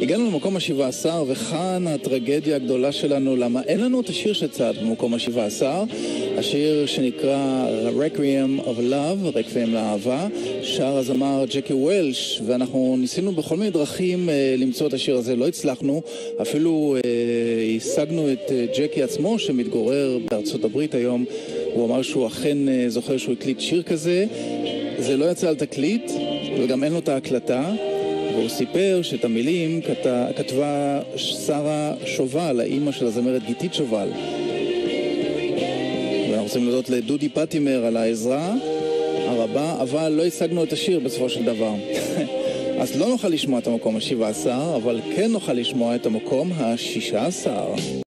הגענו למקום ה-17, וכאן הטרגדיה הגדולה שלנו, למה אין לנו את השיר שצעד במקום ה-17, השיר שנקרא Requiem of Love, רקוויאם לאהבה, שר הזמר ג'קי וולש, ואנחנו ניסינו בכל מיני דרכים למצוא את השיר הזה, לא הצלחנו, אפילו השגנו את ג'קי עצמו שמתגורר בארצות הברית היום, הוא אמר שהוא אכן זוכר שהוא הקליט שיר כזה, זה לא יצא על תקליט, וגם אין לו את ההקלטה, והוא סיפר שאת המילים כתבה שרה שובל, האימא של הזמרת גיתית שובל. ואנחנו רוצים להודות לדודי פטימר על העזרה הרבה, אבל לא השגנו את השיר בסופו של דבר. אז לא נוכל לשמוע את המקום ה-17, אבל כן נוכל לשמוע את המקום ה-16.